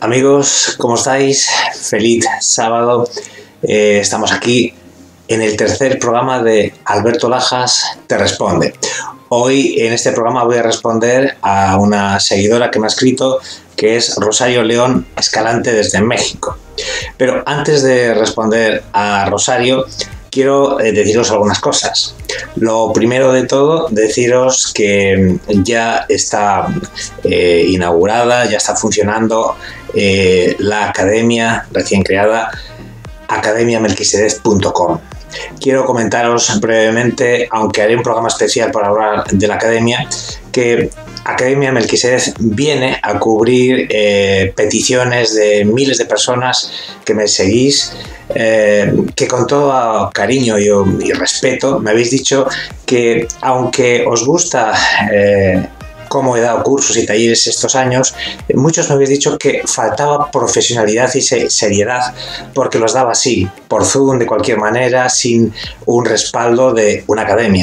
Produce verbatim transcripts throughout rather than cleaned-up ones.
Amigos, ¿cómo estáis? Feliz sábado. Eh, estamos aquí en el tercer programa de Alberto Lajas Te Responde. Hoy en este programa voy a responder a una seguidora que me ha escrito, que es Rosario León Escalante desde México. Pero antes de responder a Rosario, quiero eh, deciros algunas cosas. Lo primero de todo, deciros que ya está eh, inaugurada, ya está funcionando eh, la academia recién creada, academia melquisedec punto com. Quiero comentaros brevemente, aunque haré un programa especial para hablar de la academia, que Academia Melquisedec viene a cubrir eh, peticiones de miles de personas que me seguís, eh, que con todo cariño y, y respeto me habéis dicho que, aunque os gusta eh, cómo he dado cursos y talleres estos años, muchos me habéis dicho que faltaba profesionalidad y seriedad porque los daba así, por Zoom, de cualquier manera, sin un respaldo de una academia.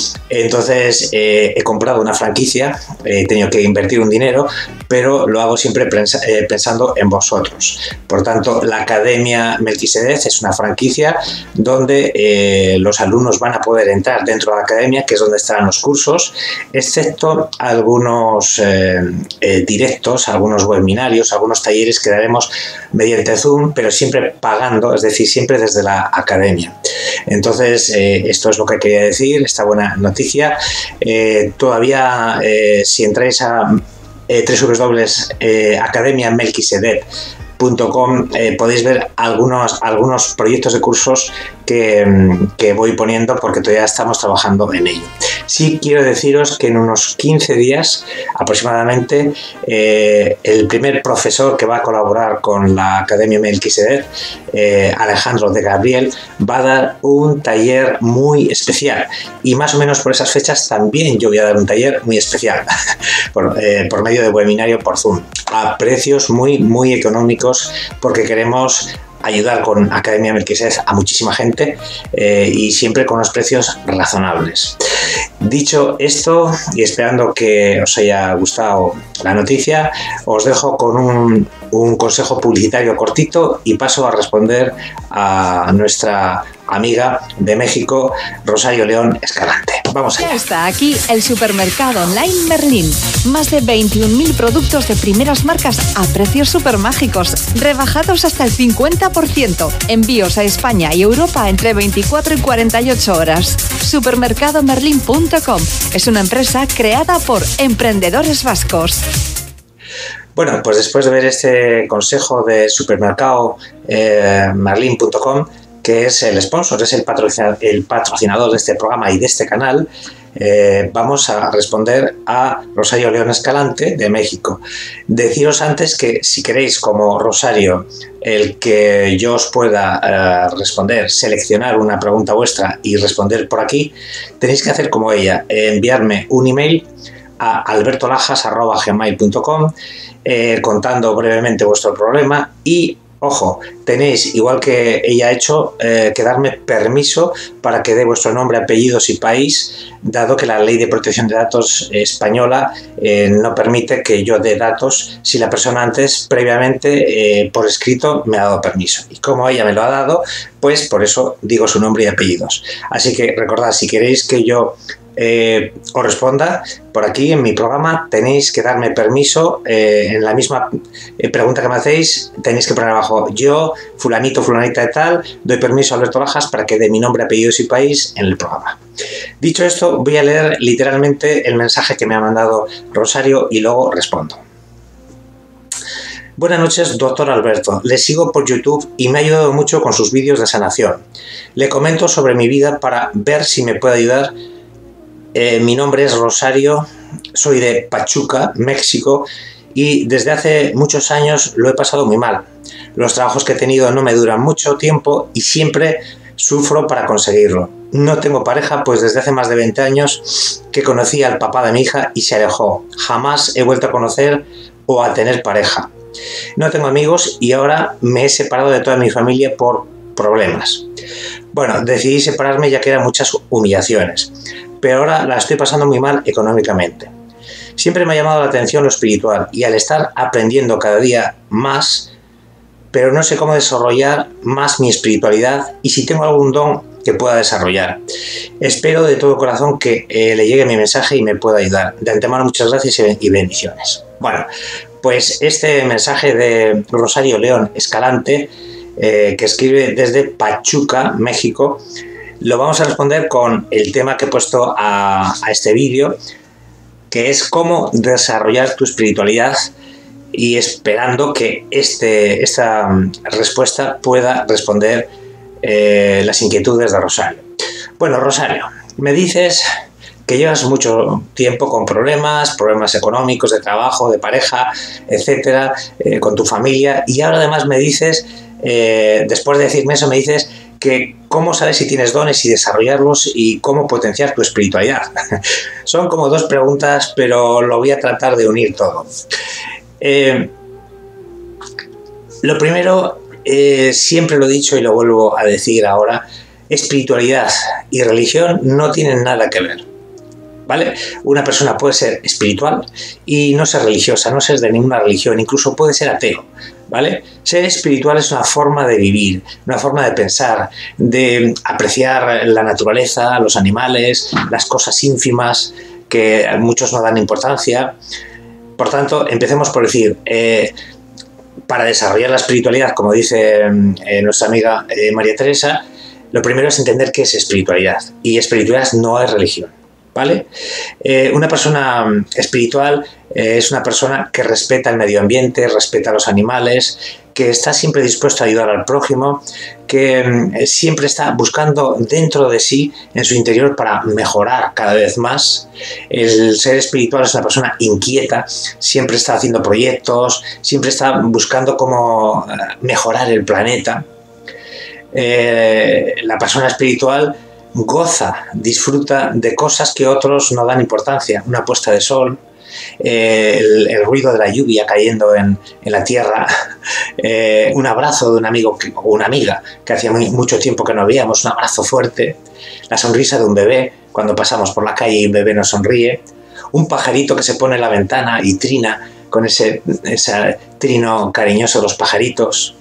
Entonces eh, he comprado una franquicia, he tenido que invertir un dinero, pero lo hago siempre pens eh, pensando en vosotros. Por tanto, la Academia Melquisedec es una franquicia donde eh, los alumnos van a poder entrar dentro de la academia, que es donde estarán los cursos, excepto algunos eh, eh, directos, algunos webinarios, algunos talleres que daremos mediante Zoom, pero siempre pagando, es decir, siempre desde la academia. Entonces, eh, esto es lo que quería decir, esta buena noticia. Eh, todavía, eh, si entráis a eh, doble u doble u doble u punto eh, academia melquisedec punto com eh, podéis ver algunos, algunos proyectos de cursos que, que voy poniendo porque todavía estamos trabajando en ello. Sí quiero deciros que en unos quince días aproximadamente eh, el primer profesor que va a colaborar con la Academia Melquisedec, eh, Alejandro de Gabriel, va a dar un taller muy especial y más o menos por esas fechas también yo voy a dar un taller muy especial por, eh, por medio de webinario por Zoom a precios muy muy económicos porque queremos ayudar con Academia Melquisedec a muchísima gente eh, y siempre con unos precios razonables. Dicho esto y esperando que os haya gustado la noticia, os dejo con un, un consejo publicitario cortito y paso a responder a nuestra amiga de México, Rosario León Escalante. Vamos allá. Ya está aquí el supermercado online Merlín. Más de veintiún mil productos de primeras marcas a precios súper mágicos, rebajados hasta el cincuenta por ciento. Envíos a España y Europa entre veinticuatro y cuarenta y ocho horas. supermercado merlin punto com es una empresa creada por emprendedores vascos. Bueno, pues después de ver este consejo de supermercado eh, merlin punto com, que es el sponsor, es el patrocinador, el patrocinador de este programa y de este canal, eh, vamos a responder a Rosario León Escalante de México. Deciros antes que si queréis, como Rosario, el que yo os pueda eh, responder, seleccionar una pregunta vuestra y responder por aquí, tenéis que hacer como ella, eh, enviarme un email a alberto lajas arroba gmail punto com eh, contando brevemente vuestro problema y ojo, tenéis, igual que ella ha hecho, eh, que darme permiso para que dé vuestro nombre, apellidos y país, dado que la Ley de Protección de Datos española eh, no permite que yo dé datos si la persona antes, previamente, eh, por escrito, me ha dado permiso. Y como ella me lo ha dado, pues por eso digo su nombre y apellidos. Así que recordad, si queréis que yo Eh, os responda por aquí en mi programa, tenéis que darme permiso eh, en la misma eh, pregunta que me hacéis, tenéis que poner abajo yo, fulanito, fulanita de tal, doy permiso a Alberto Lajas para que dé mi nombre, apellidos y país en el programa. Dicho esto, voy a leer literalmente el mensaje que me ha mandado Rosario y luego respondo. Buenas noches, doctor Alberto. Le sigo por YouTube y me ha ayudado mucho con sus vídeos de sanación. Le comento sobre mi vida para ver si me puede ayudar. Eh, mi nombre es Rosario, soy de Pachuca, México, y desde hace muchos años lo he pasado muy mal. Los trabajos que he tenido no me duran mucho tiempo y siempre sufro para conseguirlo. No tengo pareja, pues desde hace más de veinte años que conocí al papá de mi hija y se alejó. Jamás he vuelto a conocer o a tener pareja. No tengo amigos y ahora me he separado de toda mi familia por problemas. Bueno, decidí separarme ya que eran muchas humillaciones, pero ahora la estoy pasando muy mal económicamente. Siempre me ha llamado la atención lo espiritual y al estar aprendiendo cada día más, pero no sé cómo desarrollar más mi espiritualidad y si tengo algún don que pueda desarrollar. Espero de todo corazón que eh, le llegue mi mensaje y me pueda ayudar. De antemano, muchas gracias y bendiciones. Bueno, pues este mensaje de Rosario León Escalante, eh, que escribe desde Pachuca, México, lo vamos a responder con el tema que he puesto a, a este vídeo, que es cómo desarrollar tu espiritualidad, y esperando que este, esta respuesta pueda responder eh, las inquietudes de Rosario. Bueno, Rosario, me dices que llevas mucho tiempo con problemas, problemas económicos, de trabajo, de pareja, etcétera, eh, con tu familia, y ahora además me dices, eh, después de decirme eso, me dices que cómo sabes si tienes dones y desarrollarlos y cómo potenciar tu espiritualidad. Son como dos preguntas, pero lo voy a tratar de unir todo. Eh, lo primero, eh, siempre lo he dicho y lo vuelvo a decir ahora, espiritualidad y religión no tienen nada que ver, ¿vale? Una persona puede ser espiritual y no ser religiosa, no ser de ninguna religión, incluso puede ser ateo, ¿vale? Ser espiritual es una forma de vivir, una forma de pensar, de apreciar la naturaleza, los animales, las cosas ínfimas que muchos no dan importancia. Por tanto, empecemos por decir, eh, para desarrollar la espiritualidad, como dice eh, nuestra amiga eh, María Teresa, lo primero es entender qué es espiritualidad. Y espiritualidad no es religión, ¿vale? Eh, una persona espiritual eh, es una persona que respeta el medio ambiente, respeta a los animales, que está siempre dispuesto a ayudar al prójimo, que eh, siempre está buscando dentro de sí, en su interior, para mejorar cada vez más. El ser espiritual es una persona inquieta, siempre está haciendo proyectos, siempre está buscando cómo mejorar el planeta. Eh, la persona espiritual goza, disfruta de cosas que otros no dan importancia. Una puesta de sol, eh, el, el ruido de la lluvia cayendo en, en la tierra, eh, un abrazo de un amigo que, o una amiga que hacía muy, mucho tiempo que no veíamos, un abrazo fuerte, la sonrisa de un bebé cuando pasamos por la calle y un bebé nos sonríe, un pajarito que se pone en la ventana y trina con ese, ese trino cariñoso de los pajaritos.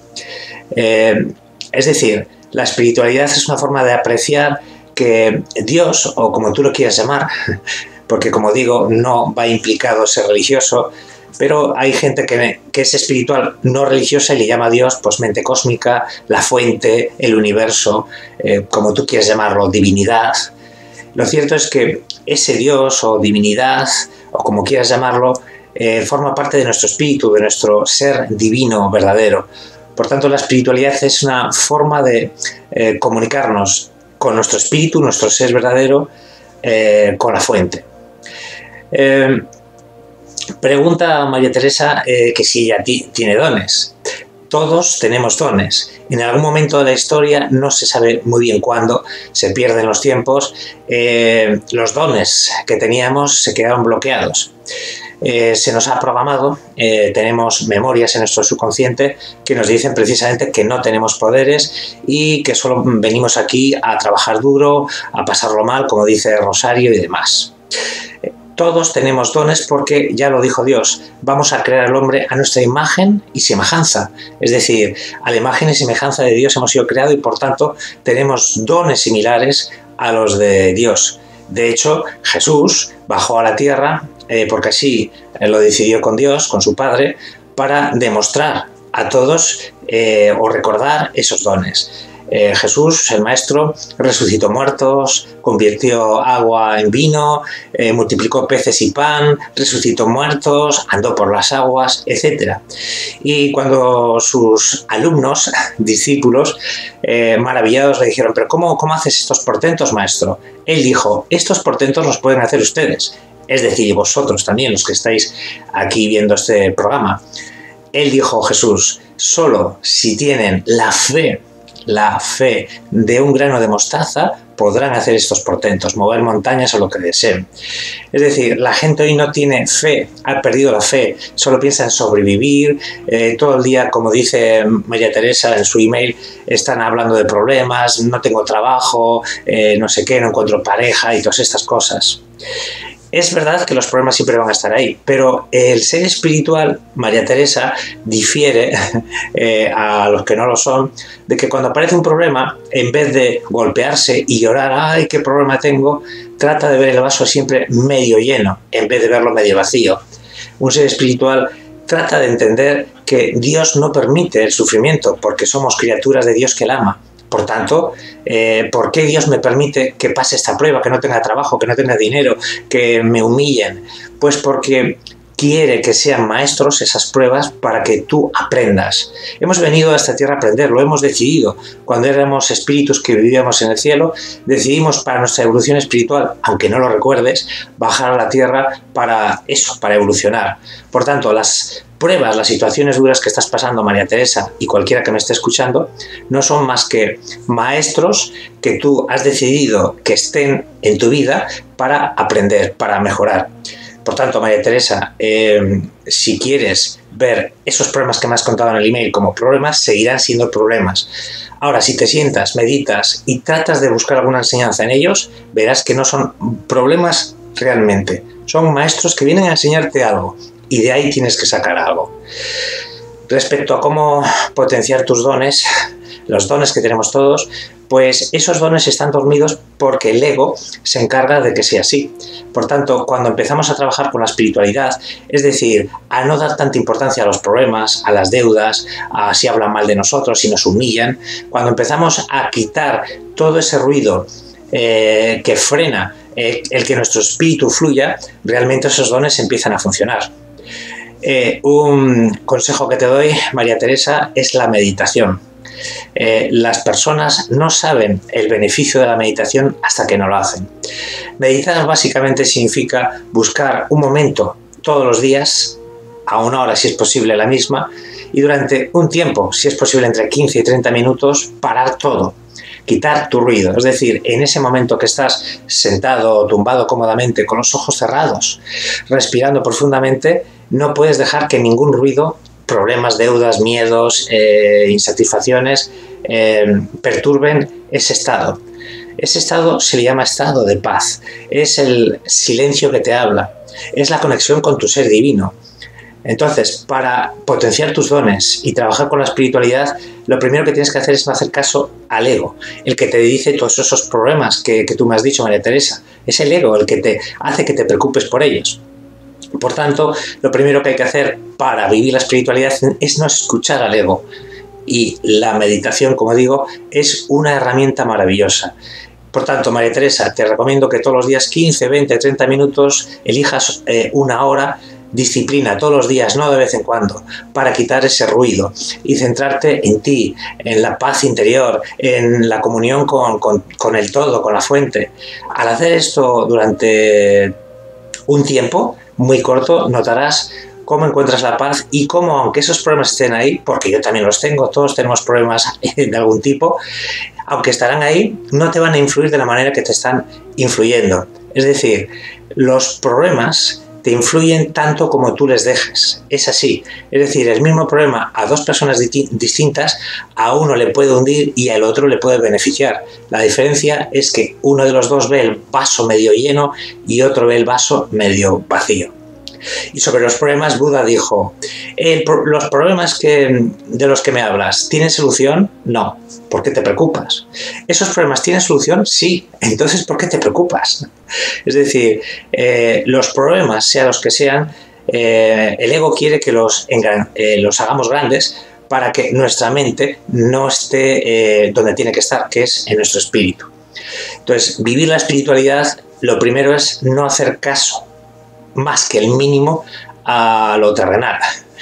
Eh, es decir, la espiritualidad es una forma de apreciar que Dios, o como tú lo quieras llamar, porque como digo, no va implicado ser religioso, pero hay gente que, que es espiritual no religiosa y le llama a Dios pues mente cósmica, la fuente, el universo, eh, como tú quieras llamarlo, divinidad. Lo cierto es que ese Dios o divinidad, o como quieras llamarlo, eh, forma parte de nuestro espíritu, de nuestro ser divino verdadero. Por tanto, la espiritualidad es una forma de eh, comunicarnos con nuestro espíritu, nuestro ser verdadero, eh, con la fuente. Eh, pregunta María Teresa eh, que si ella tiene dones. Todos tenemos dones. En algún momento de la historia, no se sabe muy bien cuándo, se pierden los tiempos, eh, los dones que teníamos se quedaron bloqueados. Eh, se nos ha programado, eh, tenemos memorias en nuestro subconsciente que nos dicen precisamente que no tenemos poderes y que solo venimos aquí a trabajar duro, a pasarlo mal, como dice Rosario y demás. Todos tenemos dones porque, ya lo dijo Dios, vamos a crear al hombre a nuestra imagen y semejanza. Es decir, a la imagen y semejanza de Dios hemos sido creados y por tanto tenemos dones similares a los de Dios. De hecho, Jesús bajó a la tierra eh, porque así eh, lo decidió con Dios, con su Padre, para demostrar a todos eh, o recordar esos dones. Eh, Jesús, el Maestro, resucitó muertos, convirtió agua en vino, eh, multiplicó peces y pan, resucitó muertos, andó por las aguas, etcétera. Y cuando sus alumnos, discípulos, eh, maravillados le dijeron, ¿pero cómo, cómo haces estos portentos, Maestro? Él dijo, estos portentos los pueden hacer ustedes, es decir, vosotros también, los que estáis aquí viendo este programa. Él dijo, Jesús, solo si tienen la fe, la fe de un grano de mostaza, podrán hacer estos portentos, mover montañas o lo que deseen. Es decir, la gente hoy no tiene fe, ha perdido la fe, solo piensa en sobrevivir, eh, todo el día, como dice María Teresa en su email, están hablando de problemas, no tengo trabajo, eh, no sé qué, no encuentro pareja y todas estas cosas. Es verdad que los problemas siempre van a estar ahí, pero el ser espiritual, María Teresa, difiere eh, a los que no lo son, de que cuando aparece un problema, en vez de golpearse y llorar, ¡ay, qué problema tengo!, trata de ver el vaso siempre medio lleno, en vez de verlo medio vacío. Un ser espiritual trata de entender que Dios no permite el sufrimiento, porque somos criaturas de Dios que Él ama. Por tanto, eh, ¿por qué Dios me permite que pase esta prueba, que no tenga trabajo, que no tenga dinero, que me humillen? Pues porque quiere que sean maestros esas pruebas para que tú aprendas. Hemos venido a esta tierra a aprender, lo hemos decidido. Cuando éramos espíritus que vivíamos en el cielo, decidimos para nuestra evolución espiritual, aunque no lo recuerdes, bajar a la tierra para eso, para evolucionar. Por tanto, las pruebas, las situaciones duras que estás pasando, María Teresa, y cualquiera que me esté escuchando, no son más que maestros que tú has decidido que estén en tu vida para aprender, para mejorar. Por tanto, María Teresa, eh, si quieres ver esos problemas que me has contado en el email como problemas, seguirán siendo problemas. Ahora, si te sientas, meditas y tratas de buscar alguna enseñanza en ellos, verás que no son problemas realmente. Son maestros que vienen a enseñarte algo y de ahí tienes que sacar algo. Respecto a cómo potenciar tus dones, los dones que tenemos todos, pues esos dones están dormidos porque el ego se encarga de que sea así. Por tanto, cuando empezamos a trabajar con la espiritualidad, es decir, a no dar tanta importancia a los problemas, a las deudas, a si hablan mal de nosotros, si nos humillan, cuando empezamos a quitar todo ese ruido eh, que frena eh, el que nuestro espíritu fluya, realmente esos dones empiezan a funcionar. Eh, un consejo que te doy, María Teresa, es la meditación. Eh, las personas no saben el beneficio de la meditación hasta que no lo hacen. Meditar básicamente significa buscar un momento todos los días, a una hora si es posible la misma, y durante un tiempo, si es posible entre quince y treinta minutos, parar todo, quitar tu ruido. Es decir, en ese momento que estás sentado o tumbado cómodamente con los ojos cerrados, respirando profundamente, no puedes dejar que ningún ruido, problemas, deudas, miedos, eh, insatisfacciones, eh, perturben ese estado. Ese estado se le llama estado de paz. Es el silencio que te habla. Es la conexión con tu ser divino. Entonces, para potenciar tus dones y trabajar con la espiritualidad, lo primero que tienes que hacer es no hacer caso al ego, el que te dice todos esos problemas que, que tú me has dicho, María Teresa. Es el ego el que te hace que te preocupes por ellos. Por tanto, lo primero que hay que hacer para vivir la espiritualidad es no escuchar al ego. Y la meditación, como digo, es una herramienta maravillosa. Por tanto, María Teresa, te recomiendo que todos los días, quince, veinte, treinta minutos, elijas eh, una hora, disciplina todos los días, no de vez en cuando, para quitar ese ruido y centrarte en ti, en la paz interior, en la comunión con, con, con el todo, con la fuente. Al hacer esto durante un tiempo muy corto, notarás cómo encuentras la paz y cómo, aunque esos problemas estén ahí, porque yo también los tengo, todos tenemos problemas de algún tipo, aunque estarán ahí, no te van a influir de la manera que te están influyendo. Es decir, los problemas te influyen tanto como tú les dejes. Es así. Es decir, el mismo problema a dos personas distintas, a uno le puede hundir y al otro le puede beneficiar. La diferencia es que uno de los dos ve el vaso medio lleno y otro ve el vaso medio vacío. Y sobre los problemas, Buda dijo, el, los problemas que, de los que me hablas, ¿tienen solución? No. ¿Por qué te preocupas? ¿Esos problemas tienen solución? Sí. Entonces, ¿por qué te preocupas? Es decir, eh, los problemas, sean los que sean, eh, el ego quiere que los, eh, los hagamos grandes para que nuestra mente no esté eh, donde tiene que estar, que es en nuestro espíritu. Entonces, vivir la espiritualidad, lo primero es no hacer caso más que el mínimo a lo terrenal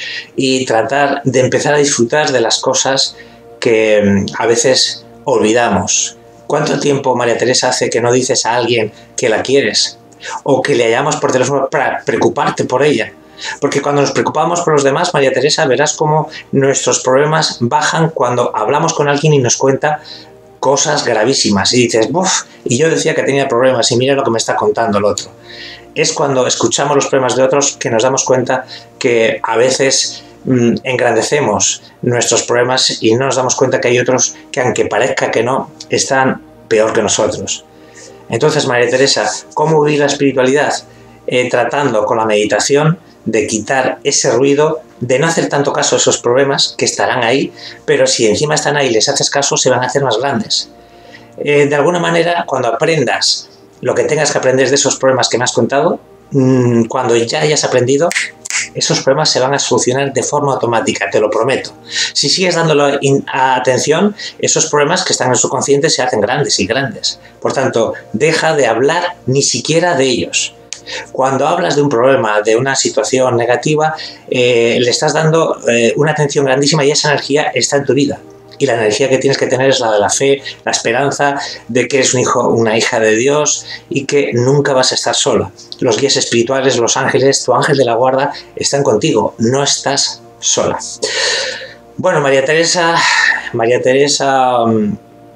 y tratar de empezar a disfrutar de las cosas que a veces olvidamos. ¿Cuánto tiempo, María Teresa, hace que no dices a alguien que la quieres o que le llamamos por teléfono para preocuparte por ella? Porque cuando nos preocupamos por los demás, María Teresa, verás cómo nuestros problemas bajan cuando hablamos con alguien y nos cuenta cosas gravísimas y dices, ¡buf! Y yo decía que tenía problemas y mira lo que me está contando el otro. Es cuando escuchamos los problemas de otros que nos damos cuenta que a veces mmm, engrandecemos nuestros problemas y no nos damos cuenta que hay otros que, aunque parezca que no, están peor que nosotros. Entonces, María Teresa, ¿cómo vivir la espiritualidad? eh, tratando con la meditación de quitar ese ruido, de no hacer tanto caso a esos problemas que estarán ahí, pero si encima están ahí y les haces caso, se van a hacer más grandes. Eh, de alguna manera, cuando aprendas lo que tengas que aprender de esos problemas que me has contado, mmm, cuando ya hayas aprendido, esos problemas se van a solucionar de forma automática, te lo prometo. Si sigues dándole atención, esos problemas que están en el subconsciente se hacen grandes y grandes. Por tanto, deja de hablar ni siquiera de ellos. Cuando hablas de un problema, de una situación negativa, eh, le estás dando eh, una atención grandísima y esa energía está en tu vida. Y la energía que tienes que tener es la de la fe, la esperanza de que eres un hijo, una hija de Dios y que nunca vas a estar solo. Los guías espirituales, los ángeles, tu ángel de la guarda están contigo, no estás sola. Bueno, María Teresa, María Teresa, um,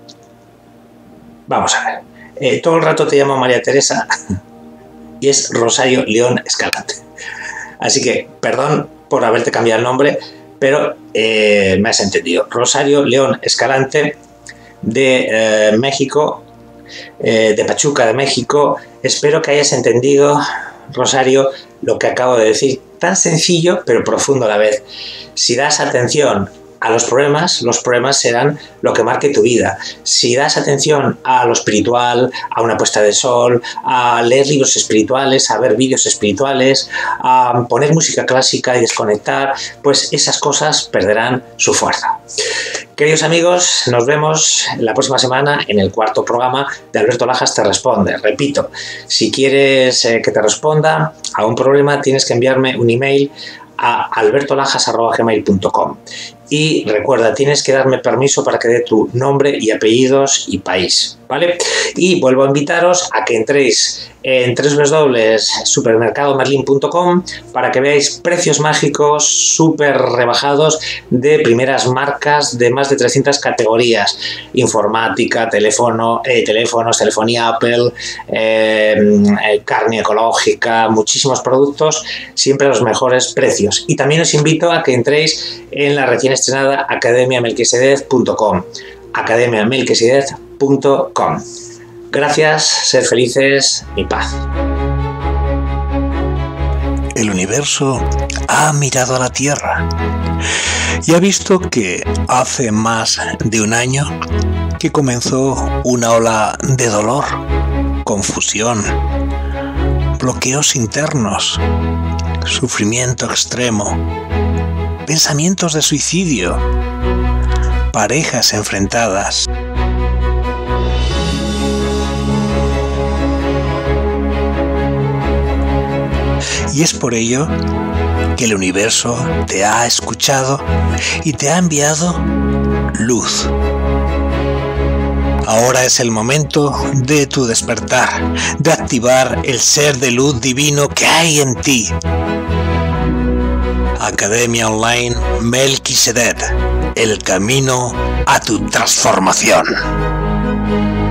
vamos a ver, eh, todo el rato te llamo María Teresa y es Rosario León Escalante. Así que, perdón por haberte cambiado el nombre, pero eh, me has entendido. Rosario León Escalante de eh, México, eh, de Pachuca, de México. Espero que hayas entendido, Rosario, lo que acabo de decir. Tan sencillo, pero profundo a la vez. Si das atención a los problemas, los problemas serán lo que marque tu vida. Si das atención a lo espiritual, a una puesta de sol, a leer libros espirituales, a ver vídeos espirituales, a poner música clásica y desconectar, pues esas cosas perderán su fuerza. Queridos amigos, nos vemos la próxima semana en el cuarto programa de Alberto Lajas Te Responde. Repito, si quieres eh, que te responda a un problema, tienes que enviarme un email a albertolajas arroba gmail punto com. Y recuerda, tienes que darme permiso para que dé tu nombre y apellidos y país, ¿vale? Y vuelvo a invitaros a que entréis en doble u doble u doble u punto supermercado merlin punto com para que veáis precios mágicos súper rebajados de primeras marcas de más de trescientas categorías: informática, teléfono, eh, teléfonos, telefonía Apple, eh, eh, carne ecológica, muchísimos productos, siempre a los mejores precios. Y también os invito a que entréis en la recién estrenada academia melquisedez punto com, academia melquisedez punto com. Gracias, sed felices y paz. El universo ha mirado a la Tierra y ha visto que hace más de un año que comenzó una ola de dolor, confusión, bloqueos internos, sufrimiento extremo, pensamientos de suicidio, parejas enfrentadas. Y es por ello que el universo te ha escuchado y te ha enviado luz. Ahora es el momento de tu despertar, de activar el ser de luz divino que hay en ti. Academia Online Melquisedez, el camino a tu transformación.